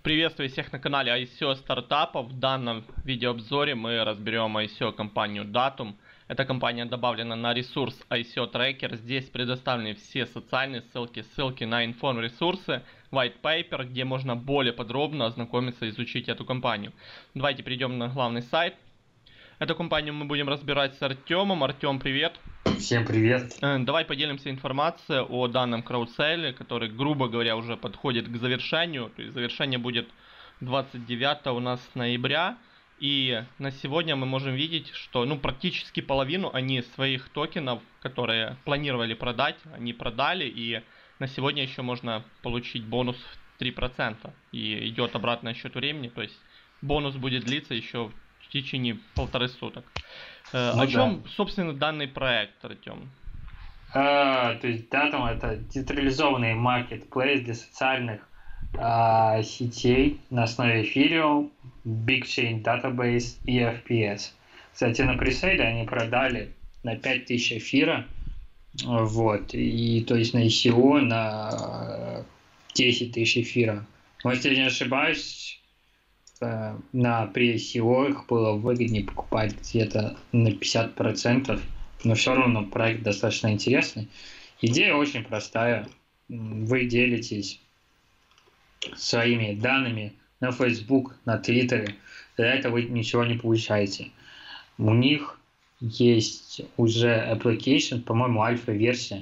Приветствую всех на канале ICO стартапов. В данном видеообзоре мы разберем ICO компанию Datum. Эта компания добавлена на ресурс ICO Tracker. Здесь предоставлены все социальные ссылки на информресурсы, white paper, где можно более подробно ознакомиться и изучить эту компанию. Давайте перейдем на главный сайт. Эту компанию мы будем разбирать с Артемом. Артем, привет. Всем привет. Давай поделимся информацией о данном краудсейле, который, грубо говоря, уже подходит к завершению. То есть завершение будет 29 у нас ноября. И на сегодня мы можем видеть, что практически половину они своих токенов, которые планировали продать, они продали. И на сегодня еще можно получить бонус в 3%. И идет обратный счет времени. То есть бонус будет длиться еще в течение 1,5 суток. О чем, собственно, данный проект, Артем? То есть Datum — это децентрализованный маркетплейс для социальных сетей на основе Ethereum, BigChain Database и FPS. Кстати, на пресейле они продали на 5000 эфира, вот, и то есть на ICO на 10 тысяч эфира. Но если я не ошибаюсь, на pre-ICO их было выгоднее покупать где-то на 50%, но все равно проект достаточно интересный. Идея очень простая. Вы делитесь своими данными на Facebook, на Twitter. За это вы ничего не получаете. У них есть уже application, по-моему, альфа-версия.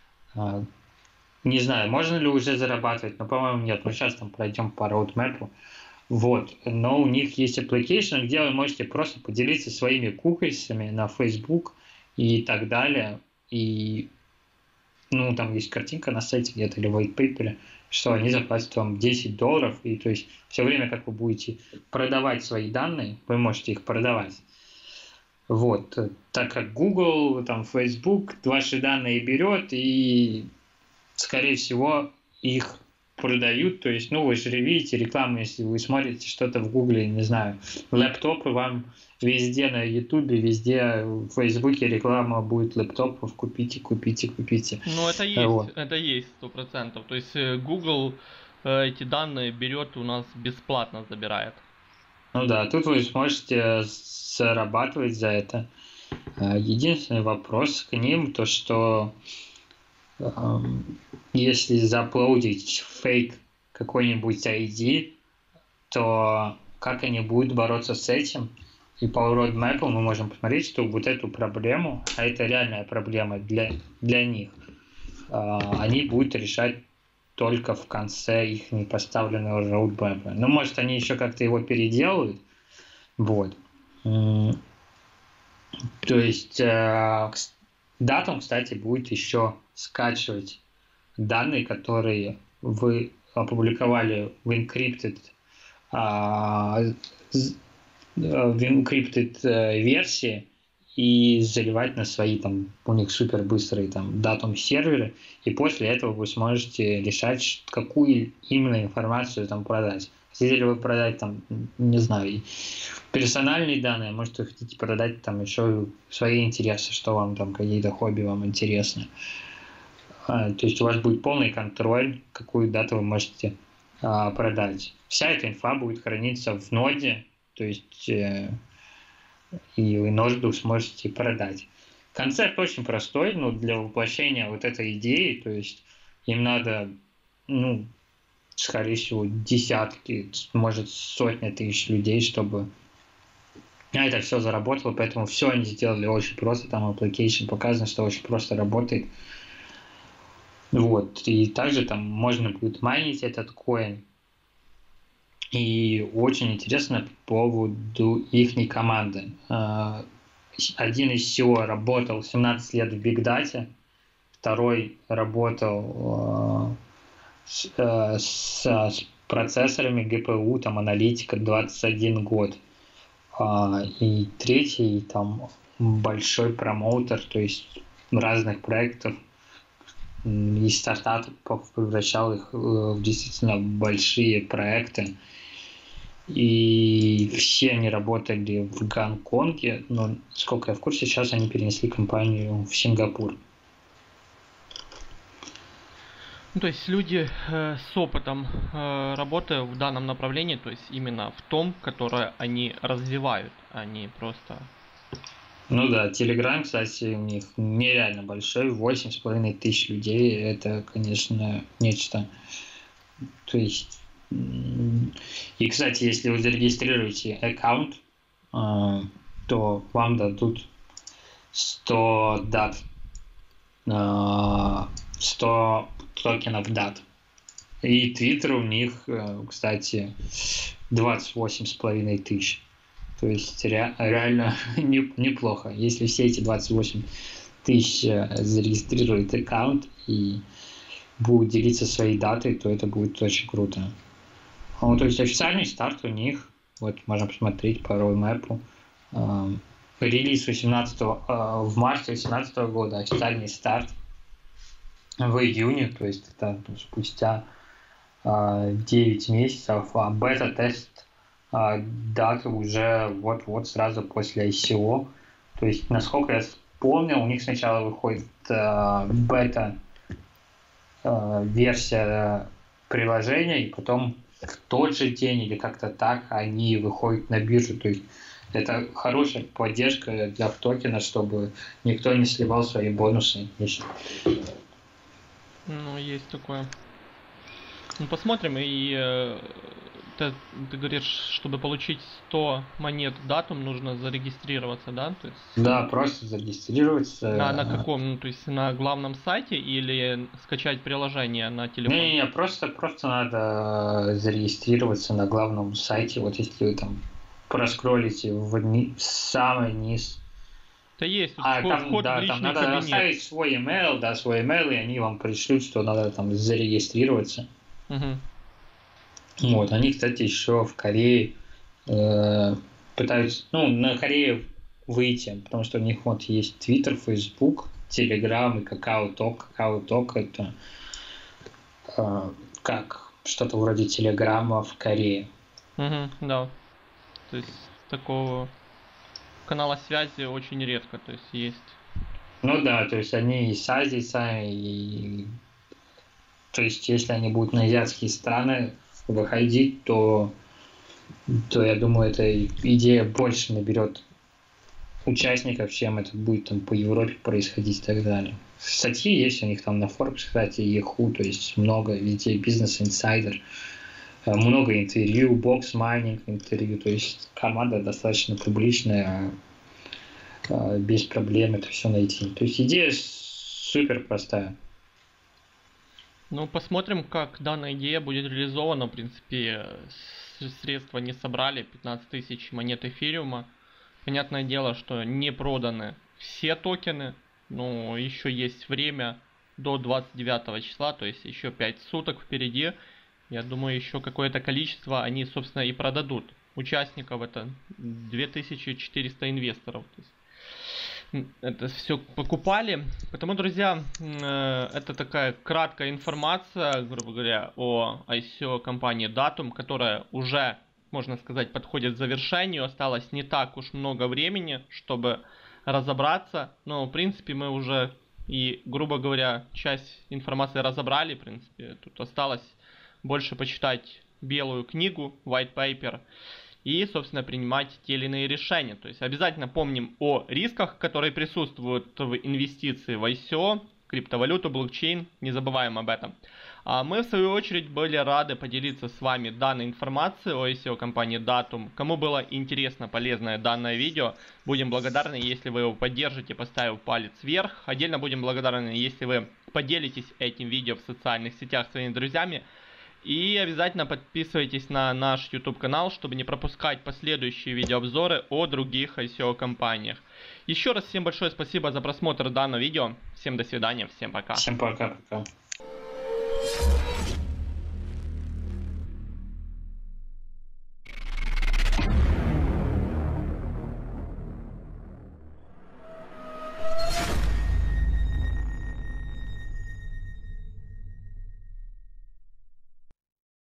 Не знаю, можно ли уже зарабатывать, но, по-моему, нет. Мы сейчас там пройдем по роудмэпу. Вот, но у них есть application, где вы можете просто поделиться своими кукольцами на Facebook и так далее. И, там есть картинка на сайте где-то или white paper, что они заплатят вам $10. И то есть все время, как вы будете продавать свои данные, вы можете их продавать. Вот, так как Google, Facebook ваши данные берет и, скорее всего, их продают, то есть, вы же видите рекламу, если вы смотрите что-то в Гугле, не знаю, лэптопы вам везде на Ютубе, везде в Фейсбуке реклама будет лэптопов, купите. Это есть 100%. То есть Google эти данные берет у нас бесплатно, забирает. Тут вы сможете зарабатывать за это. Единственный вопрос к ним, то что если заплодить фейк какой-нибудь ID, то как они будут бороться с этим? И по roadmap мы можем посмотреть, что вот эту проблему, а это реальная проблема для них, они будут решать только в конце их непоставленного roadmap. Может, они еще как-то его переделают. Вот. То есть Datum, кстати, будет еще скачивать данные, которые вы опубликовали в encrypted версии и заливать на свои, у них супер быстрые Datum серверы, и после этого вы сможете решать, какую именно информацию продать. Хотите ли вы продать не знаю, персональные данные, может, вы хотите продать еще свои интересы, что вам какие-то хобби вам интересны. То есть у вас будет полный контроль, какую дату вы можете продать. Вся эта инфа будет храниться в ноде, то есть и вы ноду сможете продать. Концепт очень простой, но для воплощения вот этой идеи, то есть им надо, скорее всего, десятки, может, сотни тысяч людей, чтобы это все заработало, поэтому все они сделали очень просто, application показано, что очень просто работает. Вот, и также можно будет майнить этот коин. И очень интересно по поводу их команды. Один из SEO работал 17 лет в Big Data, второй работал с процессорами GPU, аналитика 21 год. И третий большой промоутер, то есть разных проектов и стартапов, превращал их в действительно большие проекты. И все они работали в Гонконге, но, сколько я в курсе, сейчас они перенесли компанию в Сингапур. Ну, то есть люди с опытом работы в данном направлении, то есть именно в том, которое они развивают, а не просто... Ну да, Telegram, кстати, у них нереально большой, 8,5 тысяч людей, это, конечно, нечто. То есть, и, кстати, если вы зарегистрируете аккаунт, то вам дадут 100 дат, 100 токенов дат. И Twitter у них, кстати, 28,5 тысяч. То есть реально неплохо. Если все эти 28 тысяч зарегистрируют аккаунт и будут делиться своей датой, то это будет очень круто. Ну, то есть официальный старт у них, вот можно посмотреть по roadmap, релиз 18 в марте 2018 года, официальный старт в июне, то есть это спустя 9 месяцев, а бета-тест даты уже вот сразу после ICO. То есть, насколько я помню, у них сначала выходит бета-версия приложения, и потом в тот же день или как-то так они выходят на биржу. То есть это хорошая поддержка для токена, чтобы никто не сливал свои бонусы. Ну, есть такое. Ну, посмотрим, и ты говоришь, чтобы получить 100 монет датум, нужно зарегистрироваться, да? То есть... Да, просто зарегистрироваться. На каком? Ну, то есть на главном сайте или скачать приложение на телефон? Не, просто надо зарегистрироваться на главном сайте. Вот если вы там проскроллите в самый низ. Да есть, вход в личный там надо кабинет. Оставить свой email, и они вам пришлют, что надо там зарегистрироваться. Угу. Вот, они, кстати, еще в Корее пытаются, на Корее выйти, потому что у них вот есть Twitter, Facebook, Telegram и KakaoTalk. KakaoTalk это как что-то вроде Телеграма в Корее. Угу, да. То есть такого канала связи очень редко, то есть есть. Ну да, то есть они и с Азии сами, и... То есть если они будут на азиатские страны выходить, то я думаю, эта идея больше наберет участников, чем это будет там по Европе происходить и так далее. Статьи есть у них там на Forbes, кстати, Yahoo, то есть много везде, Business Insider, много интервью, Box Mining интервью, то есть команда достаточно публичная, без проблем это все найти. То есть идея супер простая. Ну, посмотрим, как данная идея будет реализована. В принципе, средства не собрали, 15 тысяч монет эфириума. Понятное дело, что не проданы все токены, но еще есть время до 29 числа, то есть еще 5 суток впереди. Я думаю, еще какое-то количество они, собственно, и продадут. Участников это 2400 инвесторов. То есть это все покупали. Поэтому, друзья, это такая краткая информация, грубо говоря, о ICO компании Datum, которая уже, можно сказать, подходит к завершению. Осталось не так уж много времени, чтобы разобраться. Но, в принципе, мы уже и, грубо говоря, часть информации разобрали. В принципе, тут осталось больше почитать белую книгу, white paper, и, собственно, принимать те или иные решения. То есть обязательно помним о рисках, которые присутствуют в инвестиции в ICO, криптовалюту, блокчейн, не забываем об этом. А мы, в свою очередь, были рады поделиться с вами данной информацией о ICO компании Datum. Кому было интересно, полезное данное видео, будем благодарны, если вы его поддержите, поставив палец вверх. Отдельно будем благодарны, если вы поделитесь этим видео в социальных сетях с своими друзьями. И обязательно подписывайтесь на наш YouTube канал, чтобы не пропускать последующие видеообзоры о других ICO компаниях. Еще раз всем большое спасибо за просмотр данного видео. Всем до свидания, всем пока. Всем пока-пока.